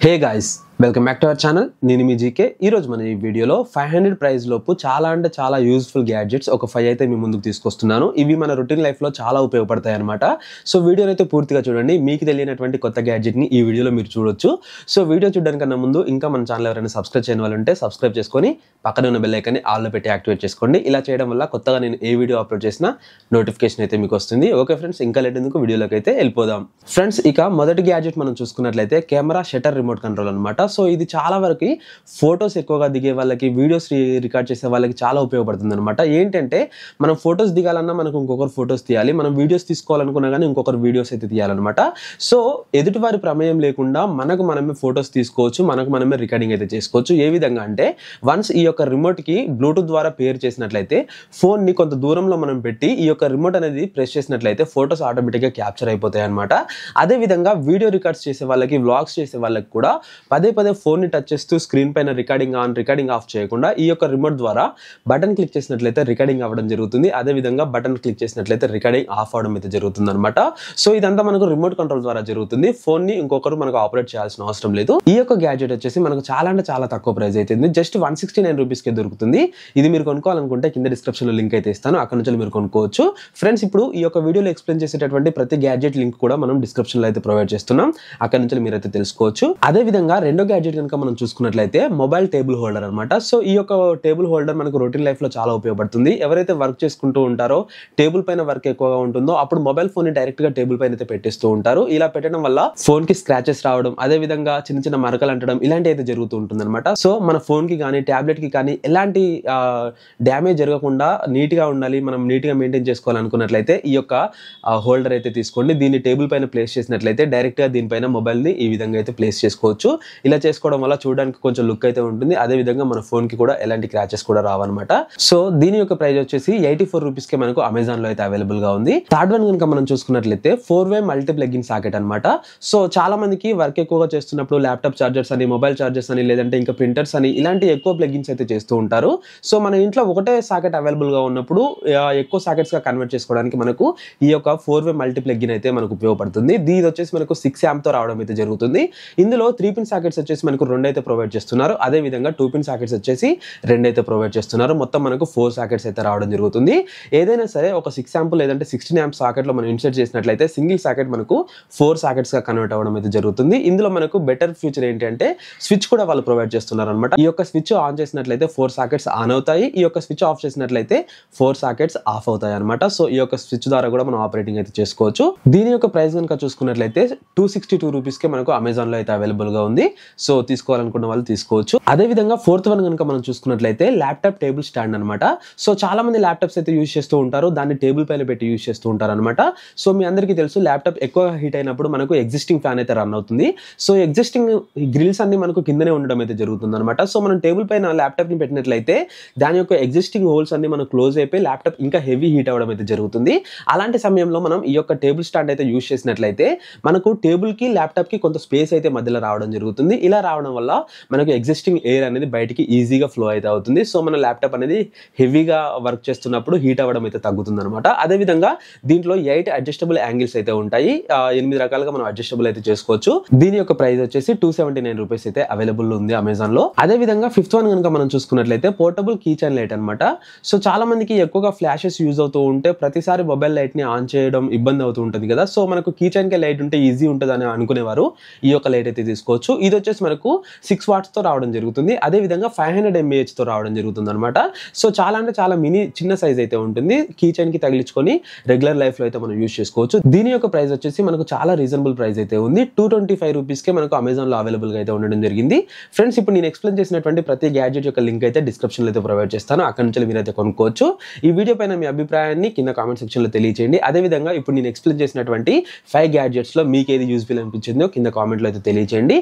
Hey guys, welcome back to our channel. నేను మీ GK. ఈరోజు మన ఈ వీడియోలో 500 ప్రైస్ లోపు చాలా అంటే చాలా యూజ్ఫుల్ గ్యాడ్జెట్స్ ఒక 5 అయితే మీ ముందుకు తీసుకొస్తున్నాను. ఇవి మన రొటీన్ లైఫ్లో చాలా ఉపయోగపడతాయి అనమాట. సో వీడియోని అయితే పూర్తిగా చూడండి. మీకు తెలియనటువంటి కొత్త గ్యాడ్జెట్ని ఈ వీడియోలో మీరు చూడొచ్చు. సో వీడియో చూడడానికన్నా ముందు ఇంకా మన ఛానల్ ఎవరైనా సబ్స్క్రైబ్ చేయని వాళ్ళు ఉంటే సబ్స్క్రైబ్ చేసుకొని పక్కనే ఉన్న బెల్ ఐకాన్ని ఆల్లో పెట్టి యాక్టివేట్ చేసుకోండి. ఇలా చేయడం వల్ల కొత్తగా నేను ఏ వీడియో అప్లోడ్ చేసినా నోటిఫికేషన్ అయితే మీకు వస్తుంది. ఓకే ఫ్రెండ్స్, ఇంకా లేట్ ఎందుకు వీడియోలోకి అయితే వెళ్ళిపోదాం. ఫ్రెండ్స్, ఇక మొదటి గ్యాడ్జెట్ మనం చూసుకున్నట్లయితే కెమెరా షటర్ రిమోట్ కంట్రోల్ అనమాట. సో ఇది చాలా వరకు ఫొటోస్ ఎక్కువగా దిగే వాళ్ళకి, వీడియోస్ రికార్డ్ చేసే వాళ్ళకి చాలా ఉపయోగపడుతుంది అనమాట. ఏంటంటే మనం ఫొటోస్ దిగాలన్నా మనకు ఇంకొకరు ఫొటోస్ తీయాలి, మనం వీడియోస్ తీసుకోవాలనుకున్నా కానీ ఇంకొకరు వీడియోస్ అయితే తీయాలన్నమాట. సో ఎదుటివారి ప్రమేయం లేకుండా మనకు మనమే ఫొటోస్ తీసుకోవచ్చు, మనకు మనమే రికార్డింగ్ అయితే చేసుకోవచ్చు. ఏ విధంగా అంటే వన్స్ ఈ యొక్క రిమోట్కి బ్లూటూత్ ద్వారా పేర్ చేసినట్లయితే ఫోన్ని కొంత దూరంలో మనం పెట్టి ఈ యొక్క రిమోట్ అనేది ప్రెస్ చేసినట్లయితే ఫొటోస్ ఆటోమేటిక్గా క్యాప్చర్ అయిపోతాయి అనమాట. అదేవిధంగా వీడియో రికార్డ్స్ చేసే వాళ్ళకి, వ్లాగ్స్ చేసే వాళ్ళకి కూడా పదే పదే ఫోన్ని టచ్ చేస్తూ స్క్రీన్ పైన రికార్డింగ్ ఆన్, రికార్డింగ్ ఆఫ్ చేయకుండా ఈ యొక్క రిమోట్ ద్వారా బటన్ క్లిక్ చేసినట్లయితే రికార్డింగ్ అవ్వడం జరుగుతుంది. అదేవిధంగా బటన్ క్లిక్ చేసినట్లయితే రికార్డింగ్ ఆఫ్ అవడం అయితే జరుగుతుంది అనమాట. సో ఇదంతా మనకు రిమోట్ కంట్రోల్ ద్వారా జరుగుతుంది. ఫోన్ని ఇంకొకరు మనకు ఆపరేట్ చేయాల్సిన అవసరం లేదు. ఈ యొక్క గ్యాడ్జెట్ వచ్చేసి మనకు చాలా అంటే చాలా తక్కువ ప్రైస్ అవుతుంది. జస్ట్ 169 రూపీస్కే దొరుకుతుంది. ఇది మీరు కొనుక్కోవాలనుకుంటే కింద డిస్క్రిప్షన్ లో లింక్ అయితే ఇస్తాను, అక్కడ నుంచి మీరు కొనుక్కోవచ్చు. ఫ్రెండ్స్, ఇప్పుడు ఈ యొక్క వీడియోలో ఎక్స్ప్లెయిన్ చేసేటటువంటి ప్రతి గ్యాడ్జెట్ లింక్ కూడా మనం డిస్క్రిప్షన్ లో అయితే ప్రొవైడ్ చేస్తున్నాం, అక్కడ నుంచి మీరైతే తెలుసుకోవచ్చు. అదే విధంగా రెండో గ్యాడ్జెట్ కనుక మనం చూసుకున్నట్లయితే మొబైల్ టేబుల్ హోల్డర్ అనమాట. సో ఈ యొక్క టేబుల్ హోల్డర్ మనకు రొటీన్ లైఫ్ లో చాలా ఉపయోగపడుతుంది. ఎవరైతే వర్క్ చేసుకుంటూ ఉంటారో, టేబుల్ పైన వర్క్ ఎక్కువగా ఉంటుందో అప్పుడు మొబైల్ ఫోన్ ని డైరెక్ట్ గా టేబుల్ పైన అయితే పెట్టేస్తూ ఉంటారు. ఇలా పెట్టడం వల్ల ఫోన్ కి స్క్రాచెస్ రావడం, అదే విధంగా చిన్న చిన్న మరకలు అంటడం ఇలాంటి అయితే జరుగుతూ ఉంటుంది అనమాట. సో మన ఫోన్ కి కానీ టాబ్లెట్ కి కానీ ఎలాంటి డ్యామేజ్ జరగకుండా నీట్ గా ఉండాలి, మనం నీట్ గా మెయింటైన్ చేసుకోవాలనుకున్నట్లయితే ఈ యొక్క హోల్డర్ అయితే తీసుకోండి. దీన్ని టేబుల్ పైన ప్లేస్ చేసినట్లయితే డైరెక్ట్ గా దీనిపైన మొబైల్ ని ఈ విధంగా అయితే ప్లేస్ చేసుకోవచ్చు. ఇలా చేసుకోవడం వల్ల చూడడానికి కొంచెం లుక్ అయితే ఉంటుంది. అదే విధంగా మన ఫోన్ కి కూడా ఎలాంటి క్రాచెస్ కూడా రావన్నమాట. సో దీని యొక్క ప్రైస్ వచ్చేసి 84 రూపీస్ కి మనకు అమెజాన్ లో అయితే అవైలబుల్ గా ఉంది. థర్డ్ వన్ కనుక మనం చూసుకున్నట్లయితే 4-way మల్టీ ప్లగిన్ సాకెట్ అనమాట. సో చాలా మందికి వర్క్ ఎక్కువగా చేస్తున్నప్పుడు ల్యాప్టాప్ చార్జర్స్ అని, మొబైల్ చార్జర్స్ అని, లేదంటే ఇంకా ప్రింటర్స్ అని ఇలాంటి ఎక్కువ ప్లగిన్స్ అయితే చేస్తూ ఉంటారు. సో మన ఇంట్లో ఒకటే సాకెట్ అవైలబుల్ గా ఉన్నప్పుడు ఎక్కువ సాకెట్స్ గా కన్వర్ట్ చేసుకోవడానికి మనకు ఈ యొక్క 4-way మల్టీ ప్లగిన్ అయితే మనకు ఉపయోగపడుతుంది. దీని వచ్చేసి మనకు 6 amp తో రావడం అయితే జరుగుతుంది. ఇందులో 3 పిన్ సాకెట్స్ వచ్చేసి మనకు 2 అయితే ప్రొవైడ్ చేస్తున్నారు. అదే విధంగా 2 పిన్ సాకెట్స్ వచ్చేసి 2 అయితే ప్రొవైడ్ చేస్తున్నారు. మొత్తం మనకు 4 సాకెట్స్ అయితే రావడం జరుగుతుంది. ఏదైనా సరే ఒక 6 amp లేదంటే 16 amp సాకెట్ లో మనం ఇన్సర్ట్ చేసినట్లయితే సింగిల్ సాకెట్ మనకు 4 సాకెట్స్ గా కన్వర్ట్ అవ్వడం అయితే జరుగుతుంది. ఇందులో మనకు బెటర్ ఫ్యూచర్ ఏంటంటే స్విచ్ కూడా వాళ్ళు ప్రొవైడ్ చేస్తున్నారు అనమాట. ఈ యొక్క స్విచ్ ఆన్ చేసినట్లయితే 4 సాకెట్స్ ఆన్ అవుతాయి, ఈ యొక్క స్విచ్ ఆఫ్ చేసినట్లయితే 4 సాకెట్స్ ఆఫ్ అవుతాయి అనమాట. సో ఈ యొక్క స్విచ్ ద్వారా కూడా మనం ఆపరేటింగ్ అయితే చేసుకోవచ్చు. దీని యొక్క ప్రైస్ కనుక చూసుకున్నట్లయితే 262 రూపీస్ కి మనకు అమెజాన్ లో అయితే అవైలబుల్ గా ఉంది. సో తీసుకోవాలనుకున్న వాళ్ళు తీసుకోవచ్చు. అదే విధంగా ఫోర్త్ వన్ కనుక మనం చూసుకున్నట్లయితే ల్యాప్టాప్ టేబుల్ స్టాండ్ అనమాట. సో చాలా మంది ల్యాప్టాప్స్ అయితే యూజ్ చేస్తూ ఉంటారు, దాన్ని టేబుల్ పైన పెట్టి యూజ్ చేస్తూ ఉంటారు అనమాట. సో మీ అందరికీ తెలుసు ల్యాప్టాప్ ఎక్కువగా హీట్ అయినప్పుడు మనకు ఎగ్జిస్టింగ్ ఫ్యాన్ అయితే రన్ అవుతుంది. సో ఎగ్జిస్టింగ్ గ్రిల్స్ అన్ని మనకు కిందనే ఉండడం అయితే జరుగుతుంది అనమాట. సో మనం టేబుల్ పైన ల్యాప్టాప్ ని పెట్టినట్లయితే దాని యొక్క ఎగ్జిస్టింగ్ హోల్స్ అన్ని మనకు క్లోజ్ అయిపోయి ల్యాప్టాప్ ఇంకా హెవీ హీట్ అవ్వడం అయితే జరుగుతుంది. అలాంటి సమయంలో మనం ఈ యొక్క టేబుల్ స్టాండ్ అయితే యూజ్ చేసినట్లయితే మనకు టేబుల్ కి ల్యాప్టాప్ కి కొంత స్పేస్ అయితే మధ్యలో రావడం జరుగుతుంది. ఇలా రావడం వల్ల మనకు ఎగ్జిస్టింగ్ ఎయిర్ అనేది బయటికి ఈజీగా ఫ్లో అయితే అవుతుంది. సో మన ల్యాప్టాప్ అనేది హెవీగా వర్క్ చేస్తున్నప్పుడు హీట్ అవ్వడం అయితే తగ్గుతుంది అనమాట. అదేవిధంగా దీంట్లో 8 అడ్జస్టబుల్ యాంగిల్స్ అయితే ఉంటాయి. 8 రకాలుగా మనం అడ్జస్టబుల్ అయితే చేసుకోవచ్చు. దీని యొక్క ప్రైస్ వచ్చేసి 279 రూపీస్ అయితే అవైలబుల్ ఉంది అమెజాన్ లో. అదే విధంగా ఫిఫ్త్ వన్ కనుక మనం చూసుకున్నట్లయితే పోర్టబుల్ కీ చైన్ లైట్ అనమాట. సో చాలా మందికి ఎక్కువగా ఫ్లాషెస్ యూజ్ అవుతూ ఉంటే ప్రతిసారి మొబైల్ లైట్ ని ఆన్ చేయడం ఇబ్బంది అవుతూ ఉంటుంది కదా. సో మనకు కీ చైన్ కి లైట్ ఉంటే ఈజీ ఉంటుంది అని అనుకునేవారు ఈ యొక్క లైట్ అయితే తీసుకోవచ్చు. ఇది వచ్చేసి మనకు 6 watts తో రావడం జరుగుతుంది. అదే విధంగా 500 mAh తో రావడం జరుగుతుంది అనమాట. సో చాలా అంటే చాలా చిన్న సైజ్ అయితే ఉంటుంది. కీ చైన్ కి తగిలించుకొని రెగ్యులర్ లైఫ్ లో అయితే మనం యూజ్ చేసుకోవచ్చు. దీని యొక్క ప్రైస్ వచ్చేసి మనకు చాలా రీజనబుల్ ప్రైస్ అయితే ఉంది. 225 రూపీస్ కే మనకు అమెజాన్ లో అవైలబుల్ గా అయితే ఉండడం జరిగింది. ఫ్రెండ్స్, ఇప్పుడు నేను ఎక్స్ప్లెయిన్ చేసినటువంటి ప్రతి గ్యాడ్జెట్ యొక్క లింక్ అయితే డిస్క్రిప్షన్ లో అయితే ప్రొవైడ్ చేస్తాను, అక్కడ నుంచి మీరైతే కొనుక్కోవచ్చు. ఈ వీడియో పైన మీ అభిప్రాయాన్ని కింద కామెంట్ సెక్షన్ లో తెలియజేయండి. అదే విధంగా ఇప్పుడు నేను ఎక్స్ప్లెయిన్ చేసినటువంటి 5 గ్యాడ్జెట్స్ లో మీకు ఏది యూజ్ఫుల్ అనిపించిందో కింద కామెంట్ లో అయితే తెలియజేయండి.